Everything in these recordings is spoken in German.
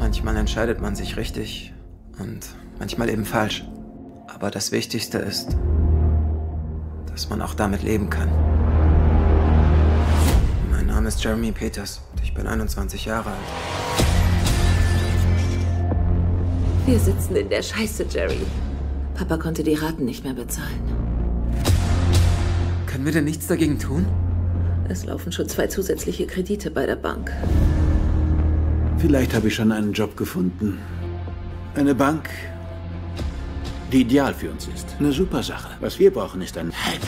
Manchmal entscheidet man sich richtig und manchmal eben falsch. Aber das Wichtigste ist, dass man auch damit leben kann. Mein Name ist Jeremy Peters und ich bin 21 Jahre alt. Wir sitzen in der Scheiße, Jerry. Papa konnte die Raten nicht mehr bezahlen. Können wir denn nichts dagegen tun? Es laufen schon 2 zusätzliche Kredite bei der Bank. Vielleicht habe ich schon einen Job gefunden. Eine Bank, die ideal für uns ist. Eine super Sache. Was wir brauchen, ist ein Hack.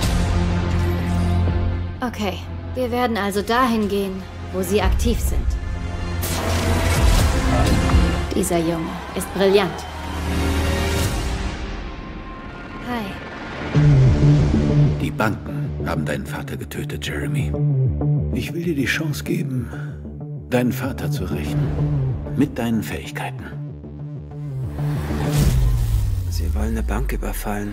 Okay, wir werden also dahin gehen, wo sie aktiv sind. Dieser Junge ist brillant. Hi. Die Banken haben deinen Vater getötet, Jeremy. Ich will dir die Chance geben, deinen Vater zu rächen. Mit deinen Fähigkeiten. Sie wollen eine Bank überfallen.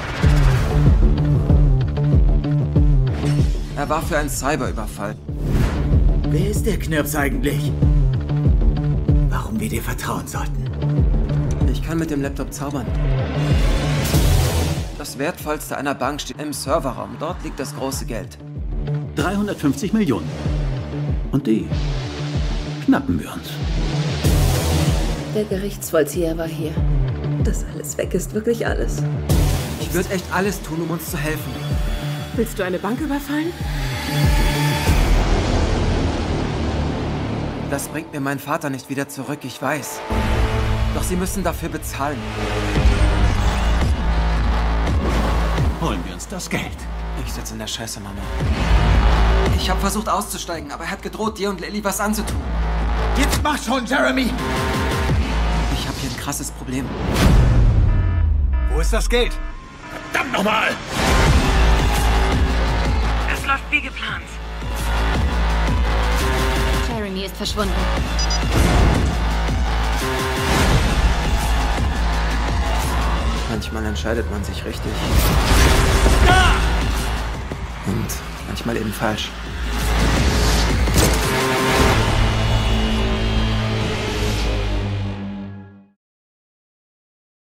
Er war für einen Cyberüberfall. Wer ist der Knirps eigentlich? Warum wir dir vertrauen sollten? Ich kann mit dem Laptop zaubern. Das Wertvollste einer Bank steht im Serverraum. Dort liegt das große Geld. 350 Millionen. Und die schnappen wir uns. Der Gerichtsvollzieher war hier. Dass alles weg ist, wirklich alles. Ich würde echt alles tun, um uns zu helfen. Willst du eine Bank überfallen? Das bringt mir meinen Vater nicht wieder zurück, ich weiß. Doch Sie müssen dafür bezahlen. Holen wir uns das Geld. Ich sitze in der Scheiße, Mama. Ich habe versucht auszusteigen, aber er hat gedroht, dir und Lily was anzutun. Jetzt mach schon, Jeremy! Ich habe hier ein krasses Problem. Wo ist das Geld? Verdammt nochmal! Es läuft wie geplant. Jeremy ist verschwunden. Manchmal entscheidet man sich richtig. Und manchmal eben falsch.